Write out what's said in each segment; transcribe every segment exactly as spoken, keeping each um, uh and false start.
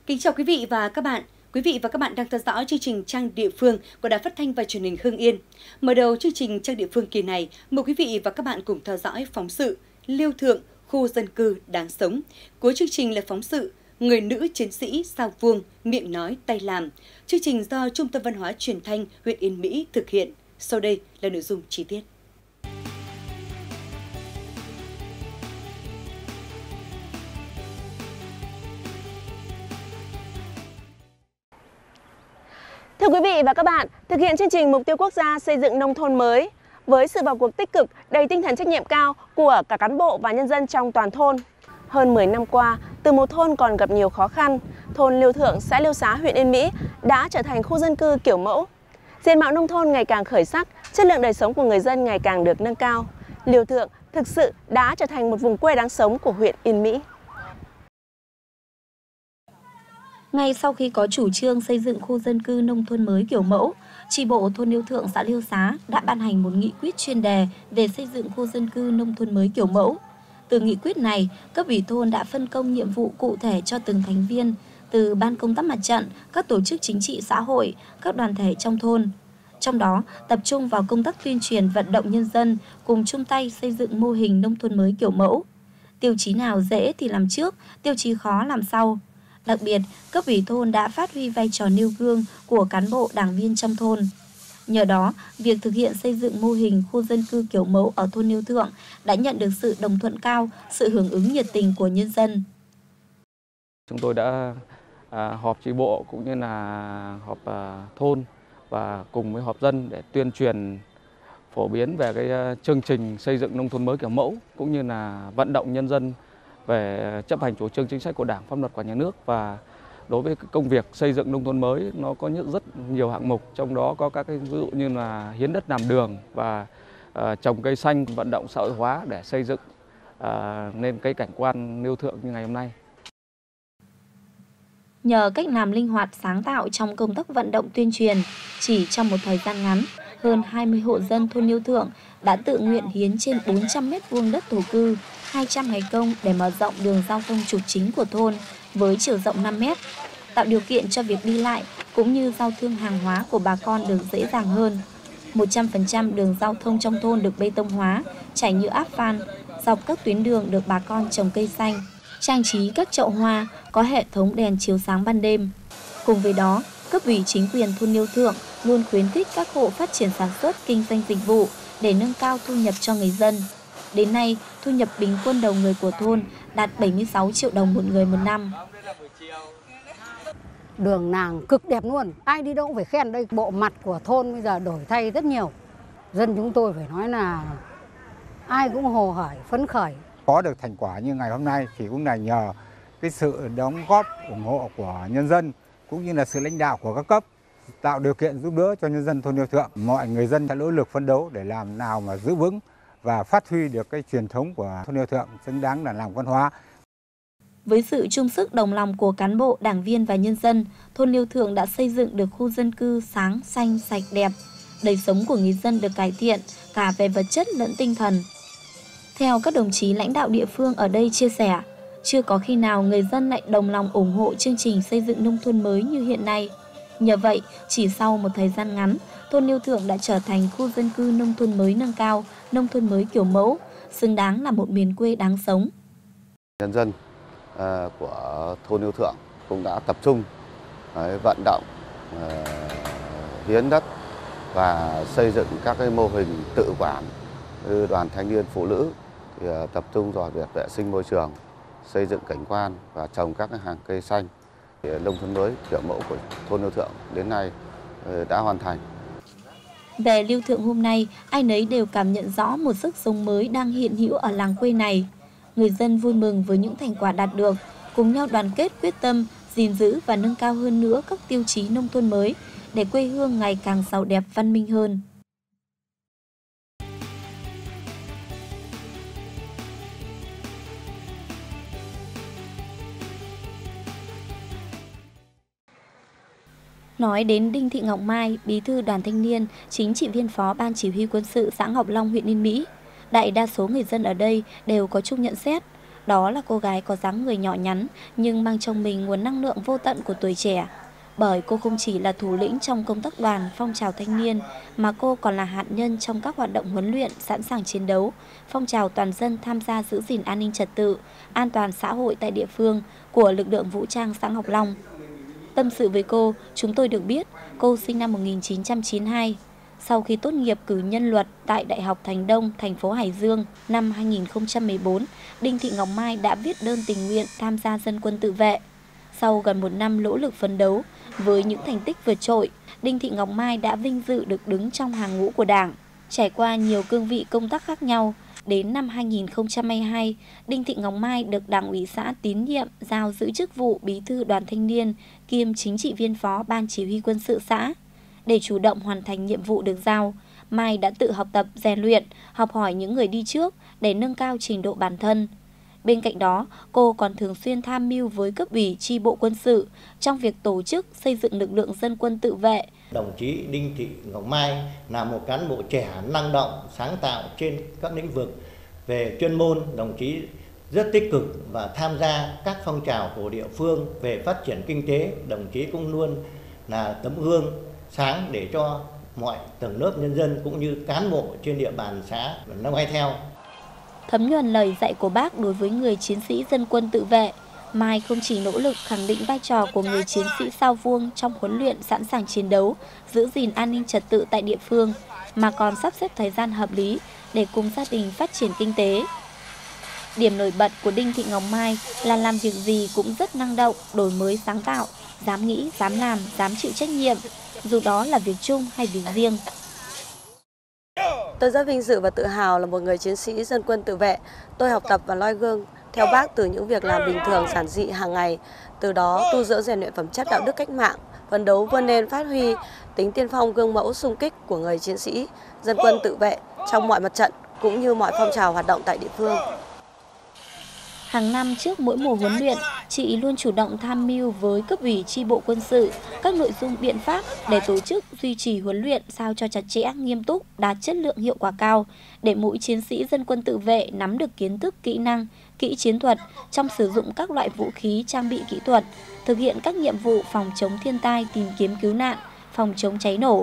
Kính chào quý vị và các bạn. Quý vị và các bạn đang theo dõi chương trình Trang Địa Phương của Đài Phát thanh và Truyền hình Hưng Yên. Mở đầu chương trình Trang Địa Phương kỳ này, mời quý vị và các bạn cùng theo dõi phóng sự Liêu Thượng, khu dân cư đáng sống. Cuối chương trình là phóng sự Người nữ chiến sĩ sao vuông, miệng nói tay làm. Chương trình do Trung tâm Văn hóa Truyền thanh huyện Yên Mỹ thực hiện. Sau đây là nội dung chi tiết. Thưa quý vị và các bạn, thực hiện chương trình Mục tiêu Quốc gia xây dựng nông thôn mới với sự vào cuộc tích cực, đầy tinh thần trách nhiệm cao của cả cán bộ và nhân dân trong toàn thôn. Hơn mười năm qua, từ một thôn còn gặp nhiều khó khăn, thôn Liêu Thượng, xã Liêu Xá, huyện Yên Mỹ đã trở thành khu dân cư kiểu mẫu. Diện mạo nông thôn ngày càng khởi sắc, chất lượng đời sống của người dân ngày càng được nâng cao. Liêu Thượng thực sự đã trở thành một vùng quê đáng sống của huyện Yên Mỹ. Ngay sau khi có chủ trương xây dựng khu dân cư nông thôn mới kiểu mẫu, chi bộ thôn Liêu Thượng, xã Liêu Xá đã ban hành một nghị quyết chuyên đề về xây dựng khu dân cư nông thôn mới kiểu mẫu. Từ nghị quyết này, cấp ủy thôn đã phân công nhiệm vụ cụ thể cho từng thành viên, từ ban công tác mặt trận, các tổ chức chính trị xã hội, các đoàn thể trong thôn. Trong đó, tập trung vào công tác tuyên truyền vận động nhân dân cùng chung tay xây dựng mô hình nông thôn mới kiểu mẫu. Tiêu chí nào dễ thì làm trước, tiêu chí khó làm sau. Đặc biệt, cấp ủy thôn đã phát huy vai trò nêu gương của cán bộ đảng viên trong thôn. Nhờ đó, việc thực hiện xây dựng mô hình khu dân cư kiểu mẫu ở thôn Liêu Thượng đã nhận được sự đồng thuận cao, sự hưởng ứng nhiệt tình của nhân dân. Chúng tôi đã à, họp chi bộ cũng như là họp à, thôn và cùng với họp dân để tuyên truyền phổ biến về cái uh, chương trình xây dựng nông thôn mới kiểu mẫu cũng như là vận động nhân dân về chấp hành chủ trương chính sách của Đảng, pháp luật của nhà nước. Và đối với công việc xây dựng nông thôn mới nó có những rất nhiều hạng mục, trong đó có các cái ví dụ như là hiến đất làm đường và uh, trồng cây xanh, vận động xã hội hóa để xây dựng uh, nên cái cảnh quan Liêu Thượng như ngày hôm nay. Nhờ cách làm linh hoạt sáng tạo trong công tác vận động tuyên truyền, chỉ trong một thời gian ngắn, hơn hai mươi hộ dân thôn Liêu Thượng đã tự nguyện hiến trên bốn trăm mét vuông đất thổ cư, hai trăm ngày công để mở rộng đường giao thông trục chính của thôn với chiều rộng năm mét, tạo điều kiện cho việc đi lại cũng như giao thương hàng hóa của bà con được dễ dàng hơn. một trăm phần trăm đường giao thông trong thôn được bê tông hóa, trải nhựa áp phan, dọc các tuyến đường được bà con trồng cây xanh, trang trí các chậu hoa, có hệ thống đèn chiếu sáng ban đêm. Cùng với đó, cấp ủy chính quyền thôn Liêu Thượng luôn khuyến khích các hộ phát triển sản xuất, kinh doanh dịch vụ để nâng cao thu nhập cho người dân. Đến nay, thu nhập bình quân đầu người của thôn đạt bảy mươi sáu triệu đồng một người một năm. Đường làng cực đẹp luôn, ai đi đâu cũng phải khen đây. Bộ mặt của thôn bây giờ đổi thay rất nhiều. Dân chúng tôi phải nói là ai cũng hồ hởi, phấn khởi. Có được thành quả như ngày hôm nay thì cũng là nhờ cái sự đóng góp ủng hộ của nhân dân cũng như là sự lãnh đạo của các cấp, tạo điều kiện giúp đỡ cho nhân dân thôn Liêu Thượng. Mọi người dân đã nỗ lực phấn đấu để làm nào mà giữ vững và phát huy được cái truyền thống của thôn Liêu Thượng xứng đáng là làng văn hóa. Với sự chung sức đồng lòng của cán bộ, đảng viên và nhân dân, thôn Liêu Thượng đã xây dựng được khu dân cư sáng, xanh, sạch, đẹp. Đời sống của người dân được cải thiện cả về vật chất lẫn tinh thần. Theo các đồng chí lãnh đạo địa phương ở đây chia sẻ, chưa có khi nào người dân lại đồng lòng ủng hộ chương trình xây dựng nông thôn mới như hiện nay. Nhờ vậy, chỉ sau một thời gian ngắn, thôn Liêu Thượng đã trở thành khu dân cư nông thôn mới nâng cao, nông thôn mới kiểu mẫu, xứng đáng là một miền quê đáng sống. Nhân dân uh, của thôn Liêu Thượng cũng đã tập trung uh, vận động uh, hiến đất và xây dựng các cái mô hình tự quản như đoàn thanh niên phụ nữ thì uh, tập trung vào việc vệ sinh môi trường, xây dựng cảnh quan và trồng các cái hàng cây xanh. Nông thôn mới kiểu mẫu của thôn Liêu Thượng đến nay đã hoàn thành. Về Liêu Thượng hôm nay, ai nấy đều cảm nhận rõ một sức sống mới đang hiện hữu ở làng quê này. Người dân vui mừng với những thành quả đạt được, cùng nhau đoàn kết quyết tâm, gìn giữ và nâng cao hơn nữa các tiêu chí nông thôn mới để quê hương ngày càng giàu đẹp văn minh hơn. Nói đến Đinh Thị Ngọc Mai, bí thư đoàn thanh niên, chính trị viên phó ban chỉ huy quân sự xã Ngọc Long, huyện Yên Mỹ, đại đa số người dân ở đây đều có chung nhận xét. Đó là cô gái có dáng người nhỏ nhắn nhưng mang trong mình nguồn năng lượng vô tận của tuổi trẻ. Bởi cô không chỉ là thủ lĩnh trong công tác đoàn phong trào thanh niên, mà cô còn là hạt nhân trong các hoạt động huấn luyện sẵn sàng chiến đấu, phong trào toàn dân tham gia giữ gìn an ninh trật tự, an toàn xã hội tại địa phương của lực lượng vũ trang xã Ngọc Long. Tâm sự với cô, chúng tôi được biết cô sinh năm một nghìn chín trăm chín mươi hai. Sau khi tốt nghiệp cử nhân luật tại Đại học Thành Đông, thành phố Hải Dương năm hai nghìn không trăm mười bốn, Đinh Thị Ngọc Mai đã viết đơn tình nguyện tham gia dân quân tự vệ. Sau gần một năm nỗ lực phấn đấu, với những thành tích vượt trội, Đinh Thị Ngọc Mai đã vinh dự được đứng trong hàng ngũ của Đảng. Trải qua nhiều cương vị công tác khác nhau, đến năm hai nghìn không trăm hai mươi hai, Đinh Thị Ngọc Mai được Đảng ủy xã tín nhiệm giao giữ chức vụ Bí thư Đoàn Thanh niên kiêm chính trị viên phó Ban Chỉ huy quân sự xã. Để chủ động hoàn thành nhiệm vụ được giao, Mai đã tự học tập, rèn luyện, học hỏi những người đi trước để nâng cao trình độ bản thân. Bên cạnh đó, cô còn thường xuyên tham mưu với cấp ủy chi bộ quân sự trong việc tổ chức xây dựng lực lượng dân quân tự vệ. Đồng chí Đinh Thị Ngọc Mai là một cán bộ trẻ năng động, sáng tạo trên các lĩnh vực về chuyên môn. Đồng chí rất tích cực và tham gia các phong trào của địa phương về phát triển kinh tế. Đồng chí cũng luôn là tấm gương sáng để cho mọi tầng lớp nhân dân cũng như cán bộ trên địa bàn xã noi theo. Thấm nhuần lời dạy của Bác đối với người chiến sĩ dân quân tự vệ, Mai không chỉ nỗ lực khẳng định vai trò của người chiến sĩ sao vuông trong huấn luyện sẵn sàng chiến đấu, giữ gìn an ninh trật tự tại địa phương, mà còn sắp xếp thời gian hợp lý để cùng gia đình phát triển kinh tế. Điểm nổi bật của Đinh Thị Ngọc Mai là làm việc gì cũng rất năng động, đổi mới sáng tạo, dám nghĩ, dám làm, dám chịu trách nhiệm, dù đó là việc chung hay việc riêng. Tôi rất vinh dự và tự hào là một người chiến sĩ dân quân tự vệ. Tôi học tập và noi gương theo Bác từ những việc làm bình thường giản dị hàng ngày, từ đó tu dưỡng rèn luyện phẩm chất đạo đức cách mạng, phấn đấu vươn lên phát huy tính tiên phong gương mẫu xung kích của người chiến sĩ dân quân tự vệ trong mọi mặt trận cũng như mọi phong trào hoạt động tại địa phương. Hàng năm trước mỗi mùa huấn luyện, chị luôn chủ động tham mưu với cấp ủy chi bộ quân sự các nội dung biện pháp để tổ chức duy trì huấn luyện sao cho chặt chẽ, nghiêm túc, đạt chất lượng hiệu quả cao, để mỗi chiến sĩ dân quân tự vệ nắm được kiến thức, kỹ năng, kỹ chiến thuật trong sử dụng các loại vũ khí, trang bị kỹ thuật, thực hiện các nhiệm vụ phòng chống thiên tai, tìm kiếm cứu nạn, phòng chống cháy nổ.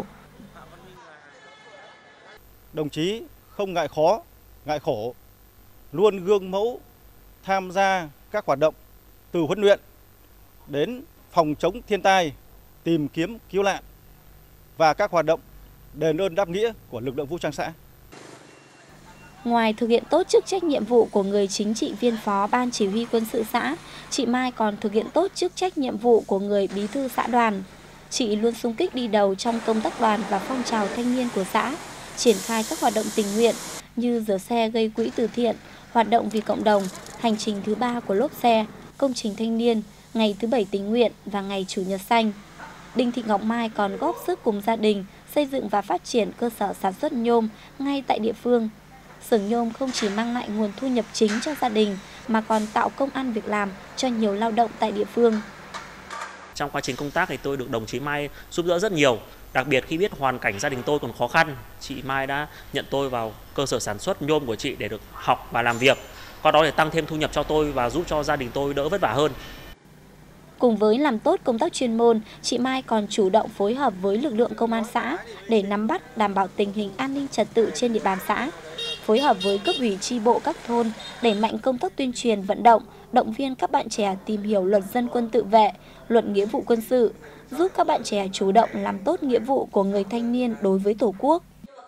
Đồng chí không ngại khó, ngại khổ, luôn gương mẫu tham gia các hoạt động từ huấn luyện đến phòng chống thiên tai, tìm kiếm cứu nạn và các hoạt động đền ơn đáp nghĩa của lực lượng vũ trang xã. Ngoài thực hiện tốt chức trách nhiệm vụ của người chính trị viên phó Ban Chỉ huy quân sự xã, chị Mai còn thực hiện tốt chức trách nhiệm vụ của người bí thư xã đoàn. Chị luôn xung kích đi đầu trong công tác đoàn và phong trào thanh niên của xã, triển khai các hoạt động tình nguyện như rửa xe gây quỹ từ thiện, hoạt động vì cộng đồng, hành trình thứ ba của lốp xe, công trình thanh niên, ngày thứ bảy tình nguyện và ngày Chủ nhật xanh. Đinh Thị Ngọc Mai còn góp sức cùng gia đình xây dựng và phát triển cơ sở sản xuất nhôm ngay tại địa phương. Xưởng nhôm không chỉ mang lại nguồn thu nhập chính cho gia đình mà còn tạo công ăn việc làm cho nhiều lao động tại địa phương. Trong quá trình công tác thì tôi được đồng chí Mai giúp đỡ rất nhiều. Đặc biệt khi biết hoàn cảnh gia đình tôi còn khó khăn, chị Mai đã nhận tôi vào cơ sở sản xuất nhôm của chị để được học và làm việc. Qua đó để tăng thêm thu nhập cho tôi và giúp cho gia đình tôi đỡ vất vả hơn. Cùng với làm tốt công tác chuyên môn, chị Mai còn chủ động phối hợp với lực lượng công an xã để nắm bắt, đảm bảo tình hình an ninh trật tự trên địa bàn xã. Phối hợp với cấp ủy chi bộ các thôn, đẩy mạnh công tác tuyên truyền vận động, động viên các bạn trẻ tìm hiểu luật dân quân tự vệ, luật nghĩa vụ quân sự, giúp các bạn trẻ chủ động làm tốt nghĩa vụ của người thanh niên đối với Tổ quốc.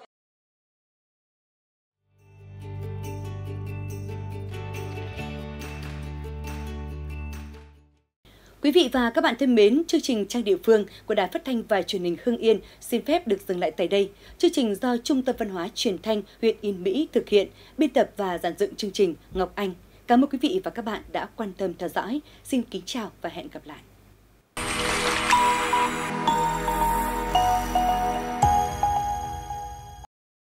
Quý vị và các bạn thân mến, chương trình Trang địa phương của Đài Phát thanh và Truyền hình Hưng Yên xin phép được dừng lại tại đây. Chương trình do Trung tâm Văn hóa Truyền thanh huyện Yên Mỹ thực hiện, biên tập và dàn dựng chương trình Ngọc Anh. Cảm ơn quý vị và các bạn đã quan tâm theo dõi. Xin kính chào và hẹn gặp lại.